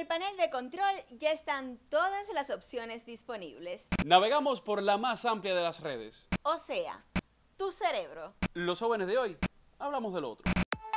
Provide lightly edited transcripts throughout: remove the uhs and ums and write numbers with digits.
el panel de control ya están todas las opciones disponibles. Navegamos por la más amplia de las redes. O sea, tu cerebro. Los jóvenes de hoy, hablamos del otro.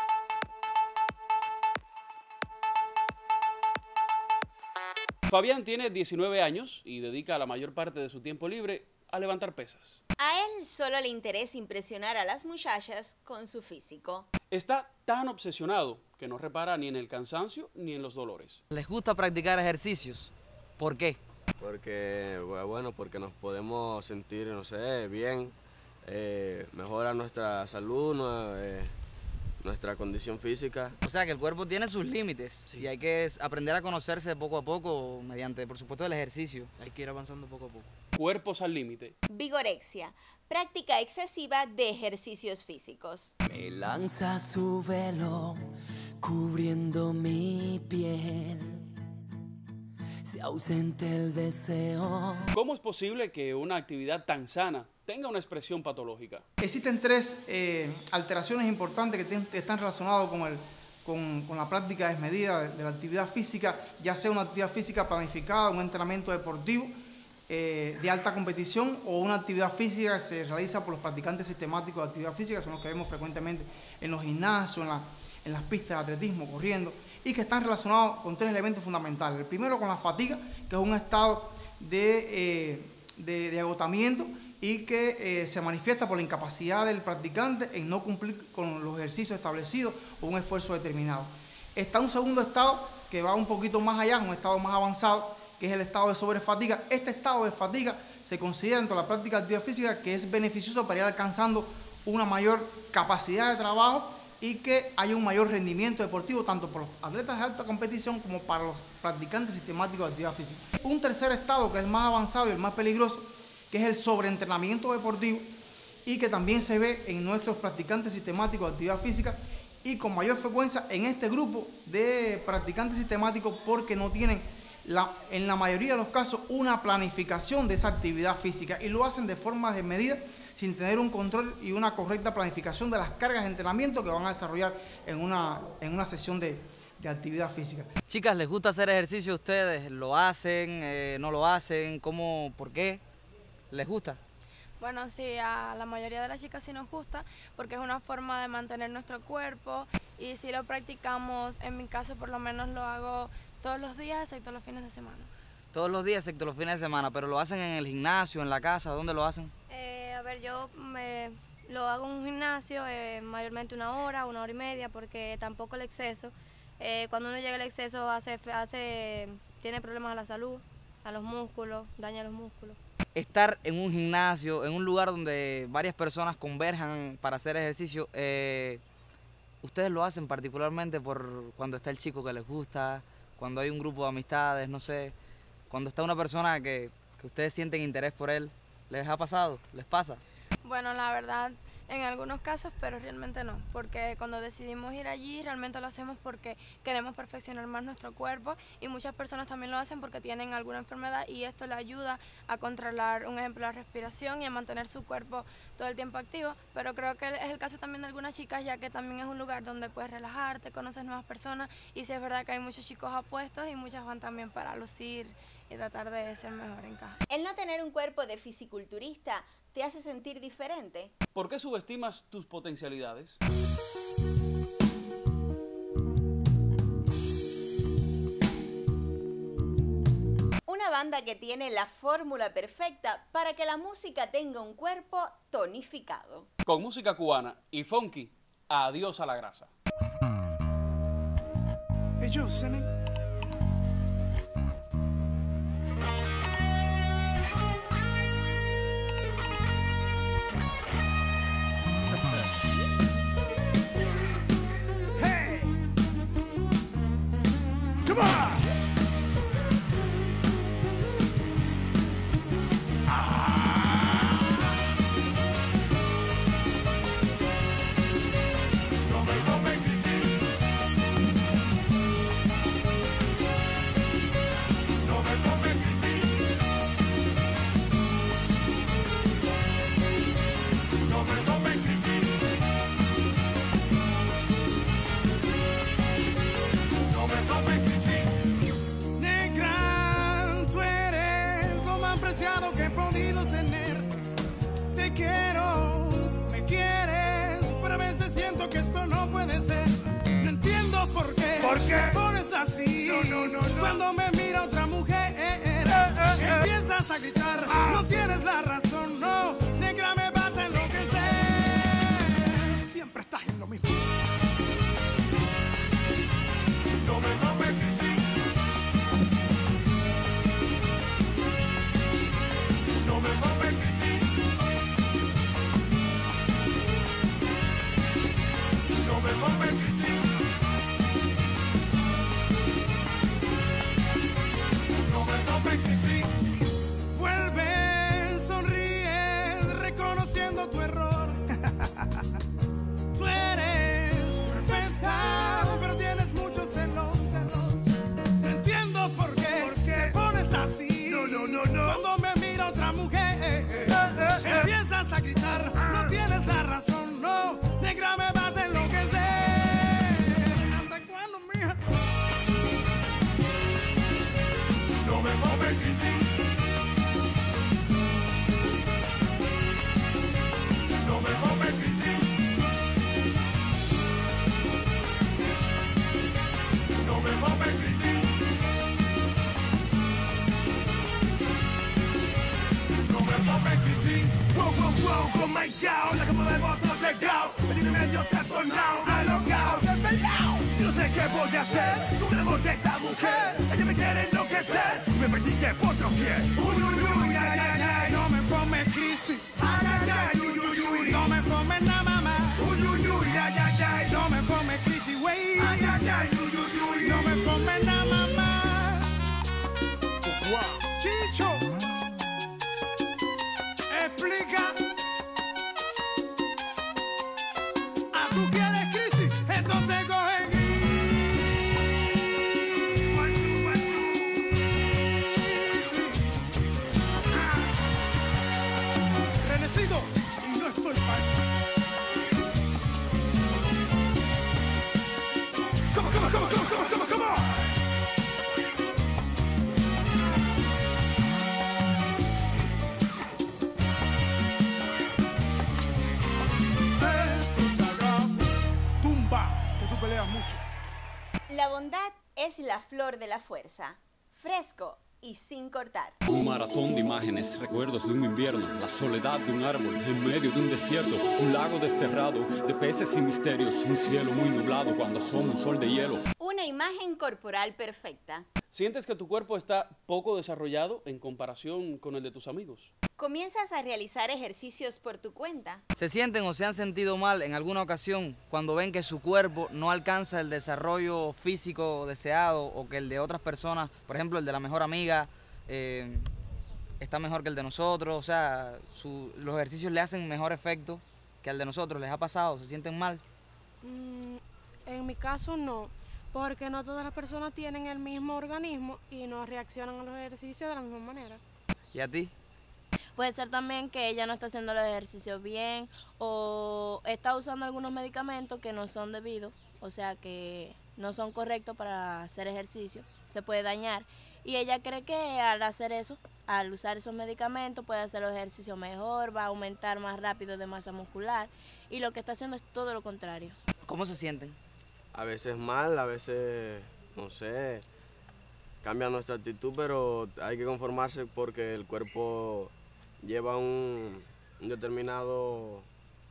Fabián tiene 19 años y dedica la mayor parte de su tiempo libre a levantar pesas. A él solo le interesa impresionar a las muchachas con su físico. Está tan obsesionado que no repara ni en el cansancio ni en los dolores. ¿Les gusta practicar ejercicios? ¿Por qué? Porque, bueno, porque nos podemos sentir, no sé, bien, mejora nuestra salud, nuestra condición física. O sea, que el cuerpo tiene sus límites y hay que aprender a conocerse poco a poco mediante, por supuesto, el ejercicio. Hay que ir avanzando poco a poco. Cuerpos al límite. Vigorexia, práctica excesiva de ejercicios físicos. Me lanza su velo cubriendo mi piel. Se ausente el deseo. ¿Cómo es posible que una actividad tan sana tenga una expresión patológica? Existen tres alteraciones importantes que están relacionadas con la práctica desmedida de la actividad física, ya sea una actividad física planificada, un entrenamiento deportivo de alta competición o una actividad física que se realiza por los practicantes sistemáticos de actividad física, son los que vemos frecuentemente en los gimnasios, en las pistas de atletismo, corriendo, y que están relacionados con tres elementos fundamentales. El primero con la fatiga, que es un estado de agotamiento y que se manifiesta por la incapacidad del practicante en no cumplir con los ejercicios establecidos o un esfuerzo determinado. Está un segundo estado que va un poquito más allá, un estado más avanzado, que es el estado de sobrefatiga. Este estado de fatiga se considera dentro de la práctica de actividad física que es beneficioso para ir alcanzando una mayor capacidad de trabajo y que haya un mayor rendimiento deportivo tanto por los atletas de alta competición como para los practicantes sistemáticos de actividad física. Un tercer estado que es el más avanzado y el más peligroso, que es el sobreentrenamiento deportivo y que también se ve en nuestros practicantes sistemáticos de actividad física y con mayor frecuencia en este grupo de practicantes sistemáticos porque no tienen en la mayoría de los casos una planificación de esa actividad física y lo hacen de forma desmedida sin tener un control y una correcta planificación de las cargas de entrenamiento que van a desarrollar en una sesión de actividad física. Chicas, ¿les gusta hacer ejercicio a ustedes? ¿Lo hacen? ¿No lo hacen? ¿Cómo? ¿Por qué? ¿Les gusta? Bueno, sí, a la mayoría de las chicas sí nos gusta porque es una forma de mantener nuestro cuerpo y si lo practicamos, en mi caso por lo menos lo hago todos los días excepto los fines de semana. Todos los días excepto los fines de semana, pero ¿lo hacen en el gimnasio, en la casa? ¿Dónde lo hacen? A ver, yo lo hago en un gimnasio, mayormente una hora y media, porque tampoco el exceso. Cuando uno llega al exceso tiene problemas a la salud, a los músculos, daña los músculos. Estar en un gimnasio, en un lugar donde varias personas converjan para hacer ejercicio, ¿ustedes lo hacen particularmente por cuando está el chico que les gusta, cuando hay un grupo de amistades, no sé, cuando está una persona que ustedes sienten interés por él? ¿Les ha pasado? ¿Les pasa? Bueno, la verdad, en algunos casos, pero realmente no, porque cuando decidimos ir allí, realmente lo hacemos porque queremos perfeccionar más nuestro cuerpo y muchas personas también lo hacen porque tienen alguna enfermedad y esto le ayuda a controlar, un ejemplo, la respiración y a mantener su cuerpo todo el tiempo activo, pero creo que es el caso también de algunas chicas, ya que también es un lugar donde puedes relajarte, conoces nuevas personas y sí es verdad que hay muchos chicos apuestos y muchas van también para lucir y tratar de ser mejor en casa. El no tener un cuerpo de fisiculturista te hace sentir diferente. ¿Por qué subestimas tus potencialidades? Una banda que tiene la fórmula perfecta para que la música tenga un cuerpo tonificado. Con música cubana y funky, adiós a la grasa. podido tener. Te quiero, me quieres, pero a veces siento que esto no puede ser. No entiendo por qué te pones así. No. Cuando me mira otra mujer, empiezas a gritar. No tienes la razón, no. Negra, me vas a enloquecer. Siempre estás en lo mismo. No me mames, sí. No me mames, sí. No me mames, sí. No me mames, sí. Vuelve, sonríe, reconociendo tu error. Tú eres perfecta, pero tienes muchos celos. No entiendo por qué te pones así. No. Cuando me mira otra mujer, empiezas a gritar. No tienes la razón, no. Negra, me vas a enloquecer. ¿Hasta cuándo, mija? No me mames, sí. No me mames, sí. No me mames, sí. No me mames, sí. Wow, con my girl, la que podemos todos llegar. Venir medio trastornado, alocado, desvelado. Yo no sé qué voy a hacer con el amor de esta mujer. Ella me quiere enloquecer, me persigue por doquier. Uy, ay, no me ponme crisis. Ay, uy, no me ponme nada, mamá. Uy, ay, no me ponme crisis, güey. Ay, uy, no me ponme nada, mamá. Chicho, explica. Ah, tú quieres crisis, entonces coge gris. Renecido, y no estoy para eso. Come on. Tumba, que tú peleas mucho. La bondad es la flor de la fuerza, fresco y sin cortar. Un maratón de imágenes, recuerdos de un invierno, la soledad de un árbol en medio de un desierto, un lago desterrado de peces y misterios, un cielo muy nublado cuando asoma un sol de hielo. Una imagen corporal perfecta. ¿Sientes que tu cuerpo está poco desarrollado en comparación con el de tus amigos? Comienzas a realizar ejercicios por tu cuenta. ¿Se sienten o se han sentido mal en alguna ocasión cuando ven que su cuerpo no alcanza el desarrollo físico deseado o que el de otras personas, por ejemplo el de la mejor amiga, está mejor que el de nosotros? O sea, los ejercicios le hacen mejor efecto que al de nosotros. ¿Les ha pasado? ¿Se sienten mal? En mi caso no, porque no todas las personas tienen el mismo organismo y no reaccionan a los ejercicios de la misma manera. ¿Y a ti? Puede ser también que ella no está haciendo los ejercicios bien o está usando algunos medicamentos que no son debidos, o sea que no son correctos para hacer ejercicio, se puede dañar. Y ella cree que al hacer eso, al usar esos medicamentos, puede hacer los ejercicios mejor, va a aumentar más rápido de masa muscular y lo que está haciendo es todo lo contrario. ¿Cómo se sienten? A veces mal, a veces, no sé, cambia nuestra actitud, pero hay que conformarse porque el cuerpo lleva un determinado,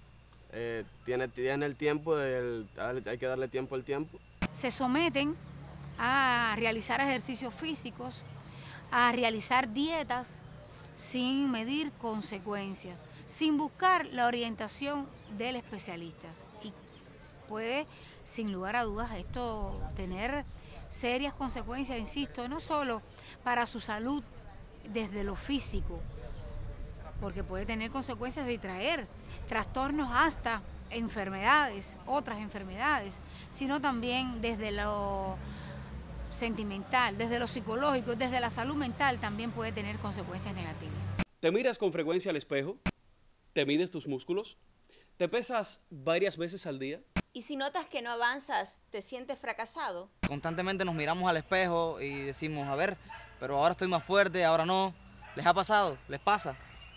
tiene el tiempo, hay que darle tiempo al tiempo. Se someten a realizar ejercicios físicos, a realizar dietas sin medir consecuencias, sin buscar la orientación del especialista. Y puede, sin lugar a dudas, esto tener serias consecuencias, insisto, no solo para su salud desde lo físico, porque puede tener consecuencias de traer trastornos hasta enfermedades, otras enfermedades, sino también desde lo sentimental, desde lo psicológico, desde la salud mental también puede tener consecuencias negativas. ¿Te miras con frecuencia al espejo? ¿Te mides tus músculos? ¿Te pesas varias veces al día? Y si notas que no avanzas, ¿te sientes fracasado? Constantemente nos miramos al espejo y decimos, a ver, pero ahora estoy más fuerte, ahora no. ¿Les ha pasado? ¿Les pasa?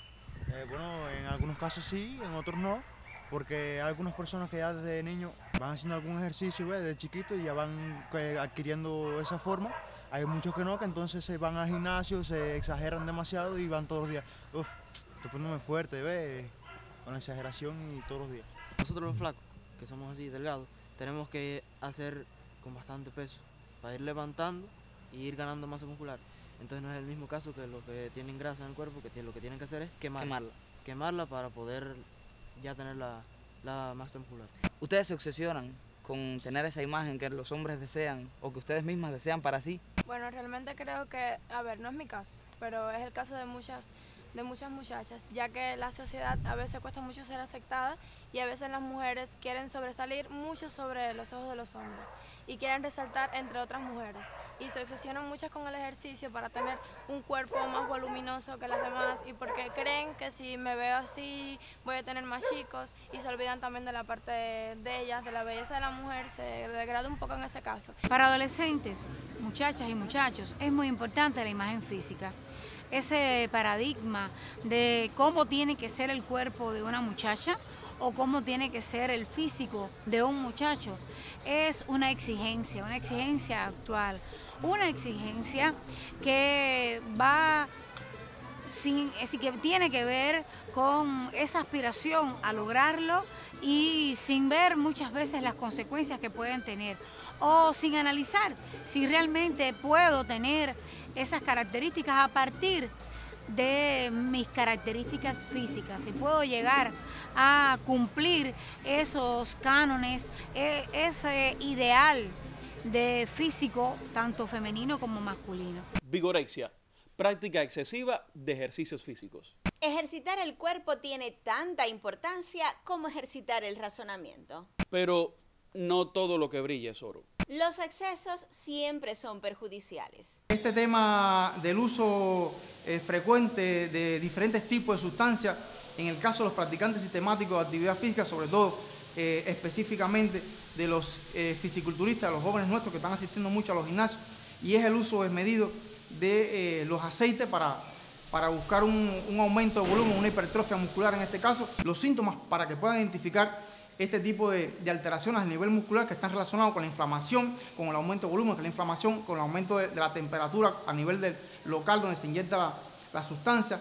Bueno, en algunos casos sí, en otros no, porque hay algunas personas que ya desde niños van haciendo algún ejercicio, ¿ves? Desde chiquito y ya van adquiriendo esa forma. Hay muchos que no, que entonces se van al gimnasio, se exageran demasiado y van todos los días. Uf, estoy poniéndome fuerte, ¿ves? Con la exageración y todos los días. Nosotros los flacos, que somos así delgados, tenemos que hacer con bastante peso para ir levantando y ir ganando masa muscular. Entonces no es el mismo caso que los que tienen grasa en el cuerpo, que lo que tienen que hacer es quemarla para poder ya tener la masa muscular. ¿Ustedes se obsesionan con tener esa imagen que los hombres desean o que ustedes mismas desean para sí? Bueno, realmente creo que, a ver, no es mi caso, pero es el caso de muchas muchachas, ya que la sociedad a veces cuesta mucho ser aceptada y a veces las mujeres quieren sobresalir mucho sobre los ojos de los hombres y quieren resaltar entre otras mujeres y se obsesionan muchas con el ejercicio para tener un cuerpo más voluminoso que las demás y porque creen que si me veo así voy a tener más chicos y se olvidan también de la parte de ellas, de la belleza de la mujer, se degrada un poco en ese caso. Para adolescentes, muchachas y muchachos, es muy importante la imagen física. Ese paradigma de cómo tiene que ser el cuerpo de una muchacha o cómo tiene que ser el físico de un muchacho es una exigencia actual, una exigencia que va que tiene que ver con esa aspiración a lograrlo y sin ver muchas veces las consecuencias que pueden tener o sin analizar si realmente puedo tener esas características a partir de mis características físicas, si puedo llegar a cumplir esos cánones, ese ideal de físico tanto femenino como masculino. Vigorexia, práctica excesiva de ejercicios físicos. Ejercitar el cuerpo tiene tanta importancia como ejercitar el razonamiento. Pero no todo lo que brilla es oro. Los excesos siempre son perjudiciales. Este tema del uso frecuente de diferentes tipos de sustancias, en el caso de los practicantes sistemáticos de actividad física, sobre todo específicamente de los fisiculturistas, los jóvenes nuestros que están asistiendo mucho a los gimnasios, y es el uso desmedido de los aceites para buscar un aumento de volumen, una hipertrofia muscular en este caso. Los síntomas para que puedan identificar este tipo de alteraciones a nivel muscular que están relacionados con la inflamación, con el aumento de volumen, con la inflamación, con el aumento de la temperatura a nivel del local donde se inyecta la sustancia,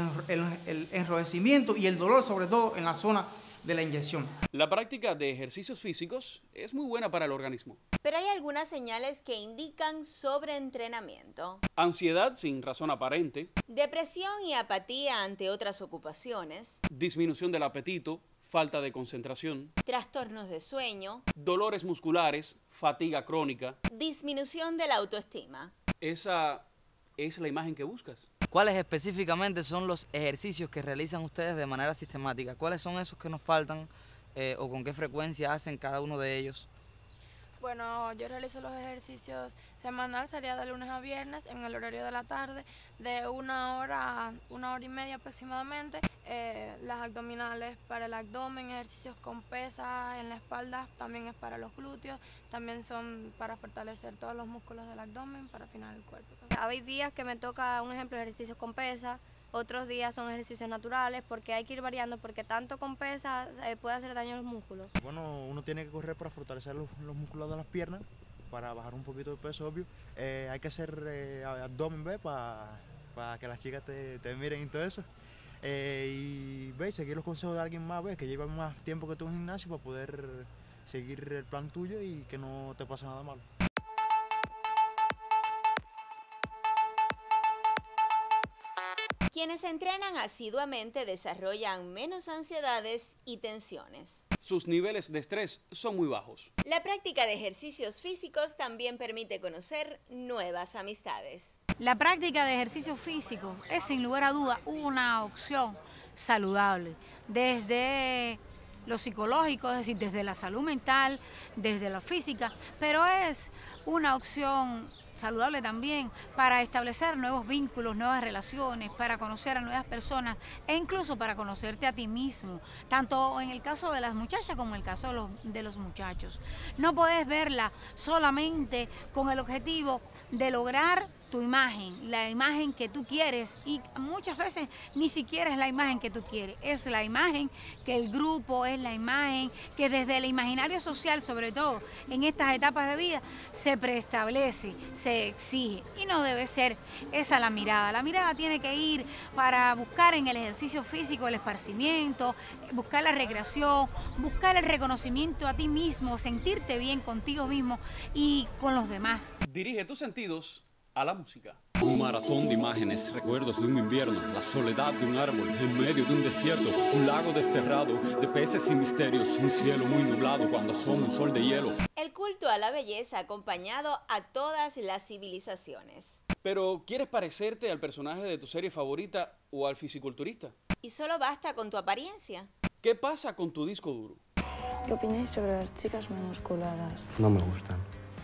el enrojecimiento y el dolor sobre todo en la zona de la inyección. La práctica de ejercicios físicos es muy buena para el organismo. Pero hay algunas señales que indican sobreentrenamiento. Ansiedad sin razón aparente. Depresión y apatía ante otras ocupaciones. Disminución del apetito. Falta de concentración. Trastornos de sueño. Dolores musculares. Fatiga crónica. Disminución de la autoestima. Esa es la imagen que buscas. ¿Cuáles específicamente son los ejercicios que realizan ustedes de manera sistemática? ¿Cuáles son esos que nos faltan o con qué frecuencia hacen cada uno de ellos? Bueno, yo realizo los ejercicios semanal, sería de lunes a viernes, en el horario de la tarde, de 1 hora a 1 hora y media aproximadamente. Las abdominales para el abdomen, ejercicios con pesas en la espalda, también es para los glúteos, también son para fortalecer todos los músculos del abdomen, para afinar el cuerpo. Hay días que me toca, un ejemplo, ejercicios con pesas, otros días son ejercicios naturales, porque hay que ir variando, porque tanto con pesas puede hacer daño a los músculos. Bueno, uno tiene que correr para fortalecer los músculos de las piernas, para bajar un poquito de peso, obvio. Hay que hacer abdomen, ¿ves? Para que las chicas te miren y todo eso. Y ¿ves? Seguir los consejos de alguien más, ¿ves? Que lleva más tiempo que tú en gimnasio para poder seguir el plan tuyo y que no te pase nada malo. Quienes entrenan asiduamente desarrollan menos ansiedades y tensiones. Sus niveles de estrés son muy bajos. La práctica de ejercicios físicos también permite conocer nuevas amistades. La práctica de ejercicios físicos es sin lugar a duda una opción saludable desde lo psicológico, es decir, desde la salud mental, desde la física, pero es una opción saludable también para establecer nuevos vínculos, nuevas relaciones, para conocer a nuevas personas e incluso para conocerte a ti mismo, tanto en el caso de las muchachas como en el caso de los muchachos. No podés verla solamente con el objetivo de lograr tu imagen, la imagen que tú quieres, y muchas veces ni siquiera es la imagen que tú quieres, es la imagen que el grupo, es la imagen que desde el imaginario social, sobre todo en estas etapas de vida, se preestablece, se exige, y no debe ser esa la mirada. La mirada tiene que ir para buscar en el ejercicio físico el esparcimiento, buscar la recreación, buscar el reconocimiento a ti mismo, sentirte bien contigo mismo y con los demás. Dirige tus sentidos a la música. Un maratón de imágenes, recuerdos de un invierno, la soledad de un árbol en medio de un desierto, un lago desterrado de peces y misterios, un cielo muy nublado cuando asoma un sol de hielo. El culto a la belleza ha acompañado a todas las civilizaciones. Pero, ¿quieres parecerte al personaje de tu serie favorita o al fisiculturista? Y solo basta con tu apariencia. ¿Qué pasa con tu disco duro? ¿Qué opináis sobre las chicas muy musculadas? No me gustan.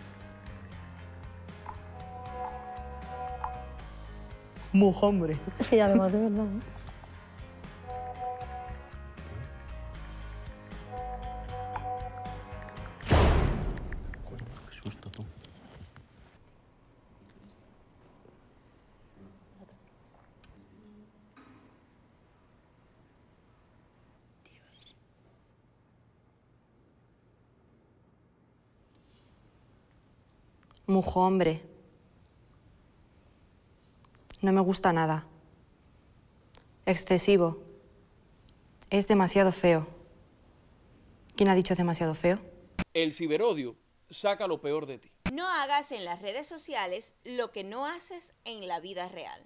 Mujombre. Y además de verdad. Qué susto, tú. Mujombre. No me gusta nada. Excesivo. Es demasiado feo. ¿Quién ha dicho demasiado feo? El ciberodio saca lo peor de ti. No hagas en las redes sociales lo que no haces en la vida real.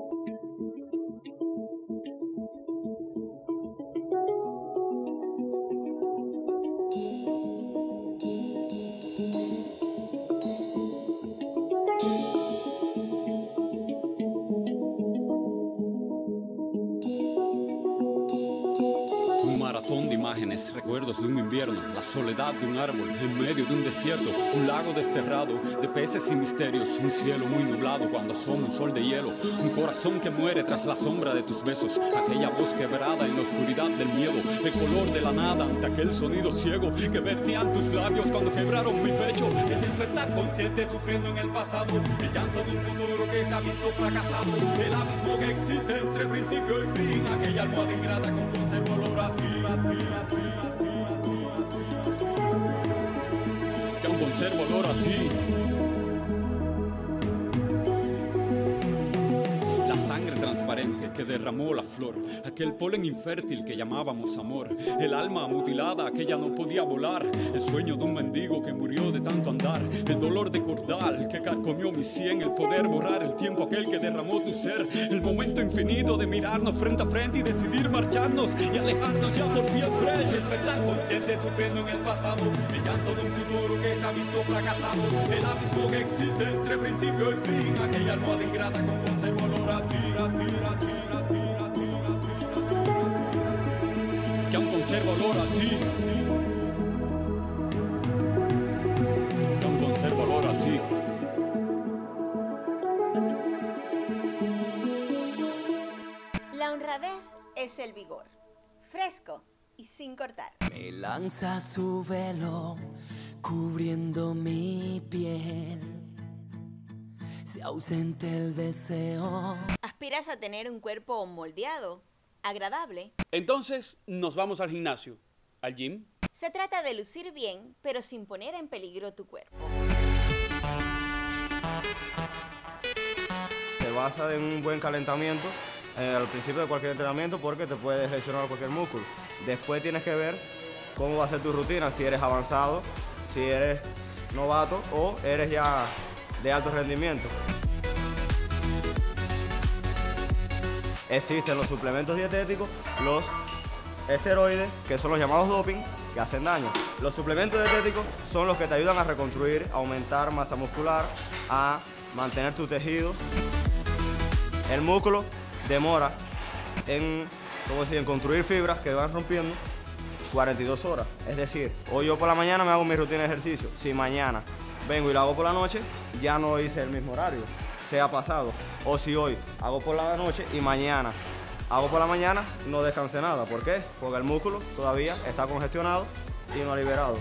Recuerdos de un invierno, la soledad de un árbol en medio de un desierto, un lago desterrado de peces y misterios, un cielo muy nublado cuando asoma un sol de hielo, un corazón que muere tras la sombra de tus besos, aquella voz quebrada en la oscuridad del miedo, el color de la nada ante aquel sonido ciego que vertían tus labios cuando quebraron mi pecho, el despertar consciente sufriendo en el pasado, el llanto de un futuro que se ha visto fracasado, el abismo que existe entre principio y fin, aquella almohada ingrata con conservo olor a ti, a ti, a ti. Que aún conservo olor a ti. La sangre transparente que derramó la flor, aquel polen infértil que llamábamos amor, el alma mutilada que ya no podía volar, el sueño de un mendigo que murió de tanto andar, el dolor de cordal que carcomió mi sien, el poder borrar el tiempo aquel que derramó tu ser, el momento infinito de mirarnos frente a frente y decidir marcharnos y alejarnos ya por siempre, el despertar consciente sufriendo en el pasado, el llanto de un futuro que se ha visto fracasado, el abismo que existe entre principio y fin, aquella almohada ingrata con conservo olor a ti, a ti, a ti, a ti, a ti, a ti, que aún conservo olor a ti, que aún conservo olor a ti. La honradez es el vigor, fresco y sin cortar. Me lanza su velo cubriendo mi piel. Se ausente el deseo. ¿Aspiras a tener un cuerpo moldeado, agradable? Entonces nos vamos al gimnasio, al gym. Se trata de lucir bien, pero sin poner en peligro tu cuerpo. Se basa en un buen calentamiento al principio de cualquier entrenamiento porque te puedes lesionar cualquier músculo. Después tienes que ver cómo va a ser tu rutina, si eres avanzado, si eres novato o eres ya de alto rendimiento. Existen los suplementos dietéticos, los esteroides, que son los llamados doping, que hacen daño. Los suplementos dietéticos son los que te ayudan a reconstruir, a aumentar masa muscular, a mantener tu tejido. El músculo demora en construir fibras que van rompiendo 42 horas. Es decir, hoy yo por la mañana me hago mi rutina de ejercicio. Si mañana vengo y lo hago por la noche, ya no hice el mismo horario, se ha pasado. O si hoy hago por la noche y mañana hago por la mañana, no descansé nada. ¿Por qué? Porque el músculo todavía está congestionado y no ha liberado.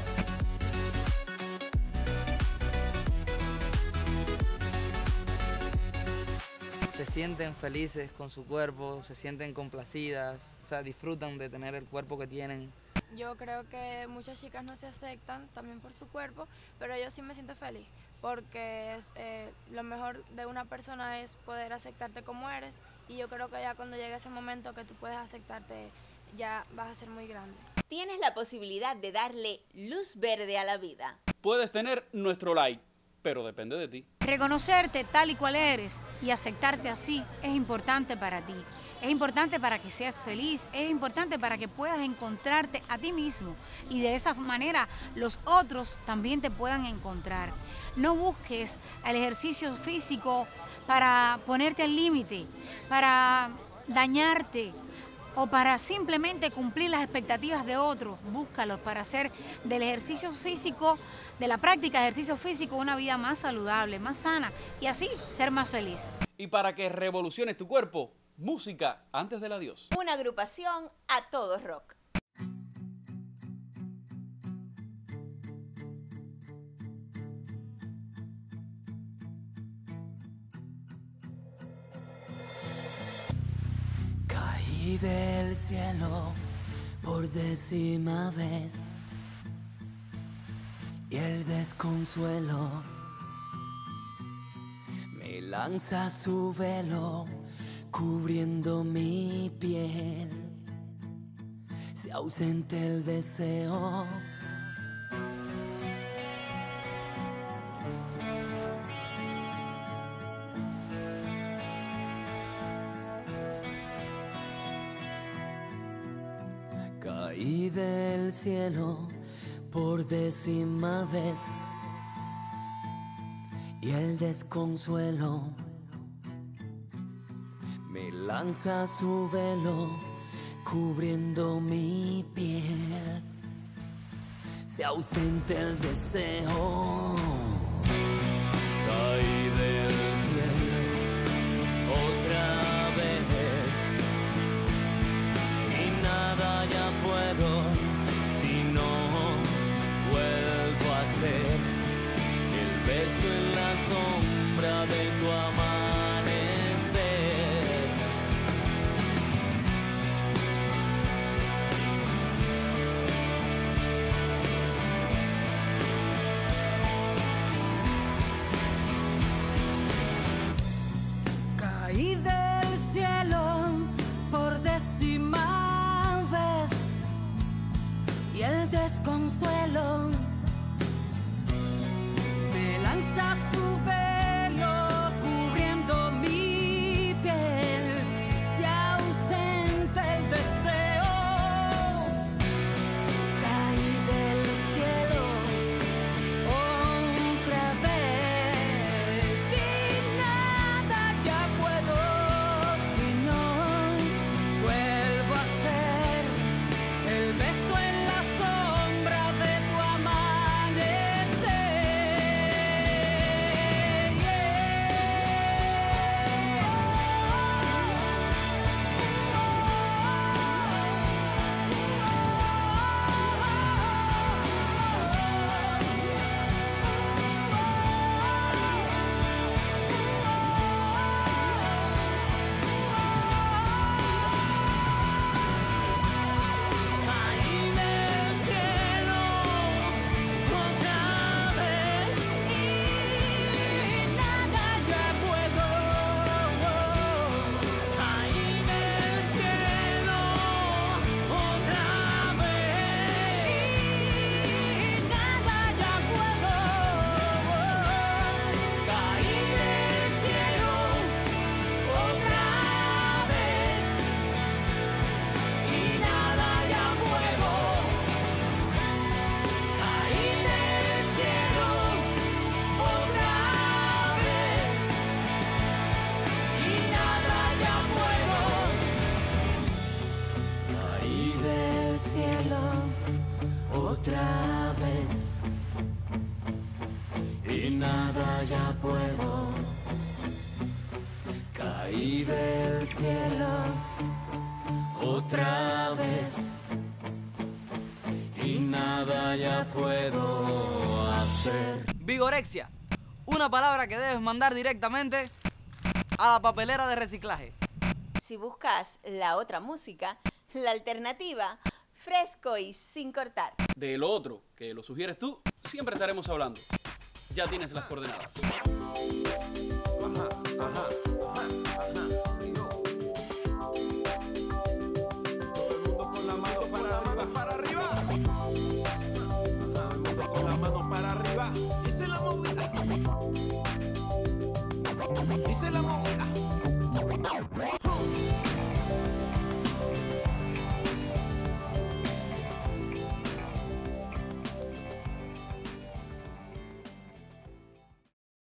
se sienten felices con su cuerpo, se sienten complacidas, o sea, disfrutan de tener el cuerpo que tienen. Yo creo que muchas chicas no se aceptan también por su cuerpo, pero yo sí me siento feliz, porque lo mejor de una persona es poder aceptarte como eres, y yo creo que ya cuando llegue ese momento que tú puedes aceptarte, ya vas a ser muy grande. Tienes la posibilidad de darle luz verde a la vida. Puedes tener nuestro like, pero depende de ti. Reconocerte tal y cual eres y aceptarte así es importante para ti. Es importante para que seas feliz, es importante para que puedas encontrarte a ti mismo y de esa manera los otros también te puedan encontrar. No busques el ejercicio físico para ponerte al límite, para dañarte o para simplemente cumplir las expectativas de otros. Búscalos para hacer del ejercicio físico, de la práctica de ejercicio físico, una vida más saludable, más sana y así ser más feliz. Y para que revoluciones tu cuerpo, música antes del adiós. Una agrupación a todo rock. Caí del cielo por 10ª vez y el desconsuelo me lanza su velo cubriendo mi piel. Se ausenta el deseo. Caí del cielo por 10ª vez y el desconsuelo me lanza su velo cubriendo mi piel. Se ausenta el deseo. Caí del cielo otra vez y nada ya puedo si no vuelvo a ser el beso en la sombra de tu amanecer. Caí del cielo por 10ª vez y el desconsuelo me lanza su velo cubriendo mi piel. Se ausenta el deseo. Caí del cielo otra vez y nada ya puedo si no vuelvo a ser el beso en la sombra de tu amanecer. Caí del cielo otra vez y nada ya puedo. Caí del cielo otra vez y nada ya puedo. Caí del cielo otra vez y nada ya puedo. Caí del cielo otra vez y nada ya puedo. Caí del cielo otra vez y nada ya puedo. Caí del cielo otra vez y nada ya puedo hacer. Vigorexia, una palabra que debes mandar directamente a la papelera de reciclaje. Si buscas la otra música, la alternativa, fresco y sin cortar. De lo otro, que lo sugieres tú, siempre estaremos hablando. Ya tienes las coordenadas. Dice la movida.